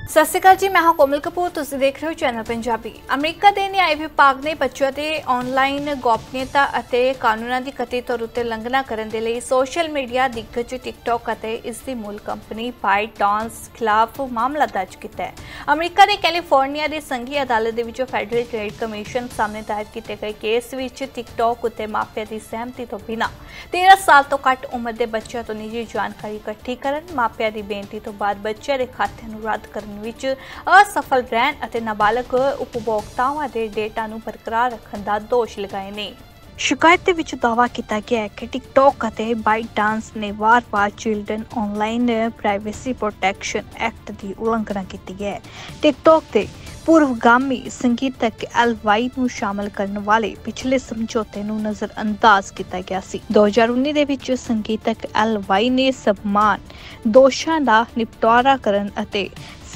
सत श्री अकाल जी, मैं हाँ कोमल कपूर। तुसीं देख रहे हो चैनल पंजाबी। अमरीका के न्याय विभाग ने बच्चों के ऑनलाइन गोपनीयता और कानूनों की कथित तौर पर उलंघना करने के लिए सोशल मीडिया दिग्गज टिकटॉक और इसकी मूल कंपनी ByteDance खिलाफ मामला दर्ज किया है। अमरीका के कैलीफोर्निया की संघी अदालत के फैडरल ट्रेड कमीशन सामने दायर किए गए केस में टिकटॉक उत्ते मापिया की सहमति तो बिना 13 साल तो घट उम्र के बच्चों तो निजी जानकारी इकट्ठी करन, मापिया की बेनती तो बाद बच्चों के खात्यां रद्द करन विच असफल रहन और नाबालग उपभोक्तावां के डेटा नूं बरकरार रखने का दोष लगाए ने। शिकायत विच दावा किया गया है कि टिकटॉक और ByteDance ने वार-वार children online privacy protection act की उलंघना की है। टिकटॉक के पूर्वगामी संगीतक एलवाई नूं शामिल करने वाले पिछले समझौते नूं नज़रअंदाज किया गया सी। 2019 दे विच संगीतक एलवाई ने समान दोषां दा निपटारा करन अते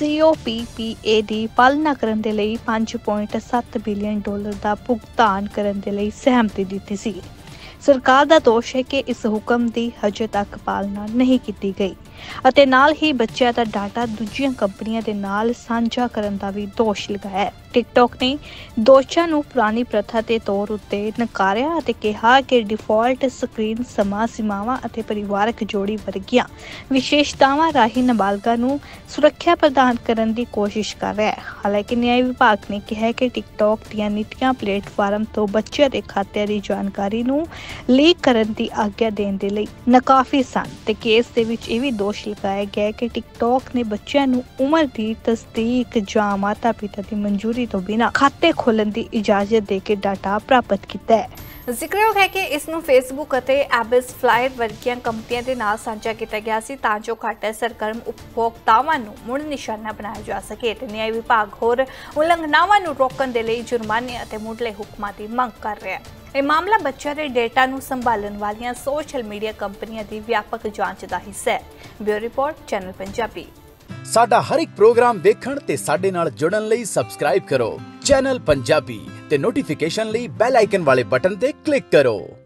COPPA की पालना करने के लिए $5.7 बिलियन का भुगतान करने के लिए सहमति दी सी। सरकार का दोष है कि इस हुक्म की हजे तक पालना नहीं की गई और नाल ही बच्चों का डाटा दूजियां कंपनियों के नाल साझा करने का भी दोष लगाया। टिकटॉक ने दोषां नूं पुरानी प्रथा के तौर उत्ते नकारिया और कहा कि डिफॉल्ट स्क्रीन समा सीमावां और परिवारक जोड़ी वर्गियां विशेषतावां राही नाबालगां नूं सुरक्षा प्रदान करने की कोशिश कर रहा है। हालांकि न्याय विभाग ने कहा कि टिकटॉक दीयां नीतियां प्लेटफार्म तो बच्चों के खात्यां की जानकारी नूं लीक करने की आग्ञा देने के लिए नाकाफी सन ते केस दे विच यह भी दोष लगाया गया कि टिकटॉक ने बच्चों नूं उम्र की तस्दीक जां माता पिता की मंजूरी तो बिना खाते खोलने की इजाजत देके डाटा प्राप्त किया है। जिक्रयोग है कि इसनूं फेसबुक और एबिस फ्लायर वर्गियां कंपनियों के नाल साझा किया गया सी तां जो घट सरगर्म उपभोक्तावां नूं मुड़ निशाना बनाया जा सके ते न्याय विभाग होर उलंघनावां नूं रोकण दे लई जुर्माने और मुढ़ले हुक्मां की मंग कर रहा है। यह मामला बच्चों के डेटा नूं संभालण वालियां सोशल मीडिया कंपनियों की व्यापक जांच का हिस्सा है। Bureau report channel Punjabi. साडा हर एक प्रोग्राम वेखण ते साडे नाल जुड़न लई सबसक्राइब करो चैनल पंजाबी ते नोटिफिकेशन लई बेल आइकन वाले बटन ते क्लिक करो।